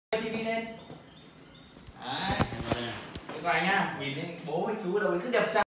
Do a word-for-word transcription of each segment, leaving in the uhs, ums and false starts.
tivi lên. Đấy. Cái vai nhá, nhìn thấy bố với chú ở đâu ấy cứ đẹp trai.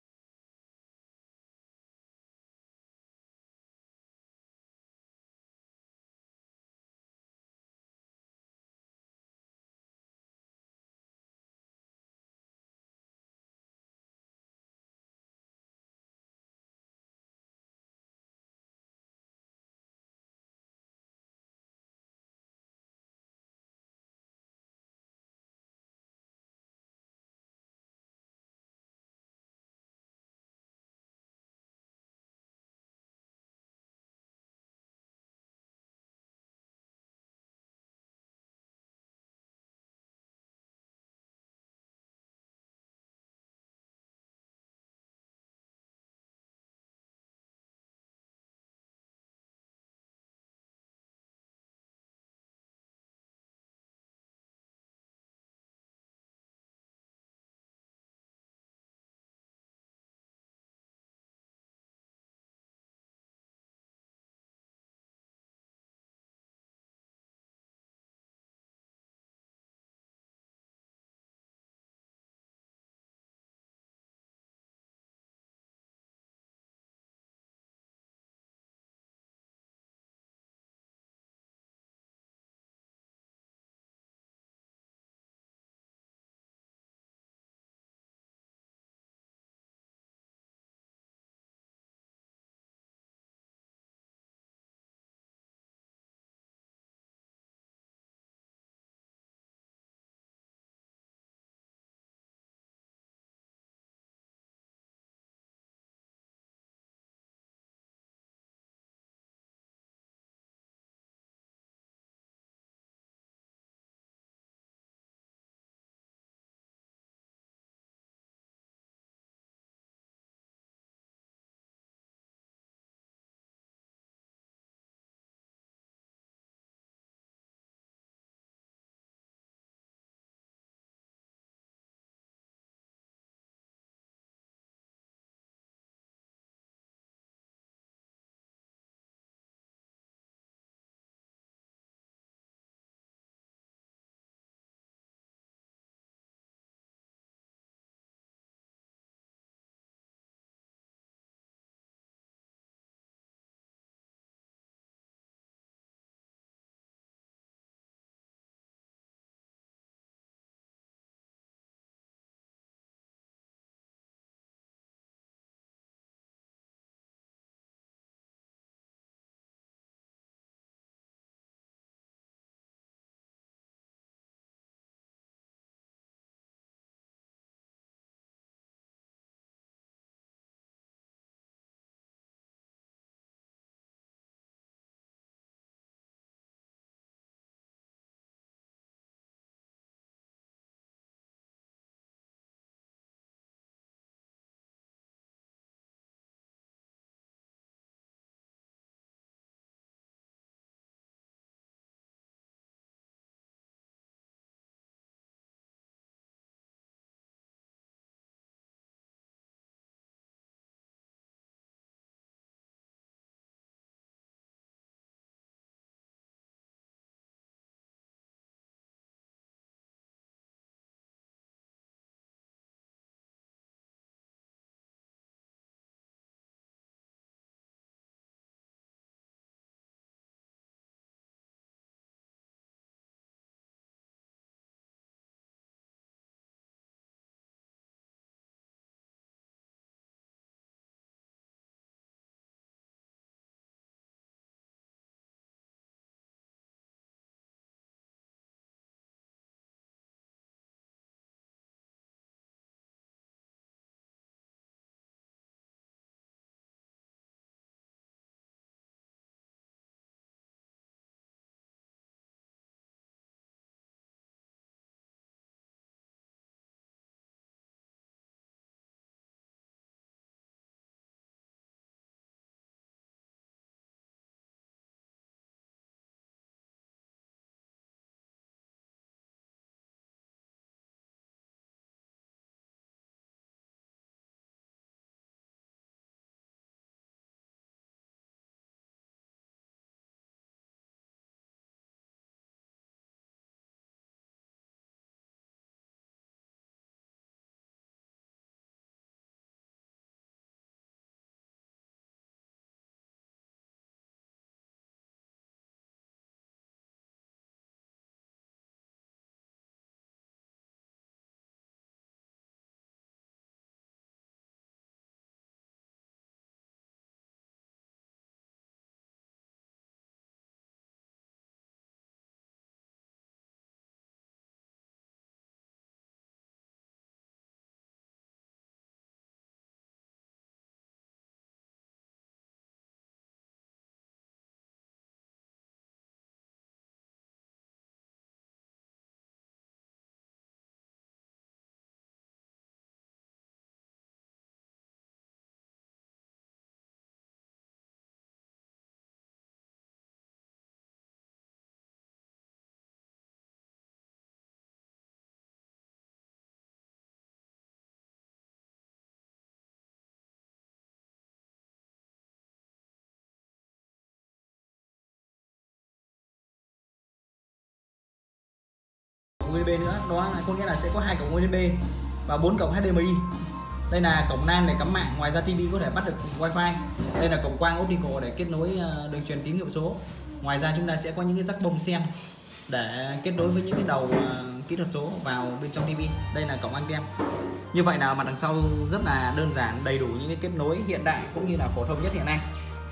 bê nữa, đó là có nghĩa là sẽ có hai cổng u ét bê và bốn cổng hát đê em i. Đây là cổng LAN để cắm mạng, ngoài ra tivi có thể bắt được wifi. Đây là cổng quang optical để kết nối đường truyền tín hiệu số. Ngoài ra chúng ta sẽ có những cái jack bông sen để kết nối với những cái đầu kỹ thuật số vào bên trong tivi. Đây là cổng anten. Như vậy là mặt đằng sau rất là đơn giản, đầy đủ những cái kết nối hiện đại cũng như là phổ thông nhất hiện nay.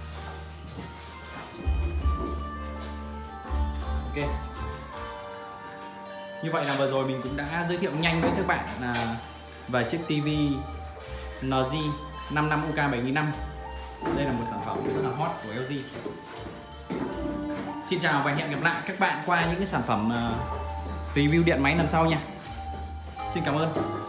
Ok. Như vậy là vừa rồi mình cũng đã giới thiệu nhanh với các bạn là về chiếc tivi en giê năm năm U K bảy nghìn năm. Đây là một sản phẩm rất là hot của lờ giê. Xin chào và hẹn gặp lại các bạn qua những cái sản phẩm review điện máy lần sau nha. Xin cảm ơn.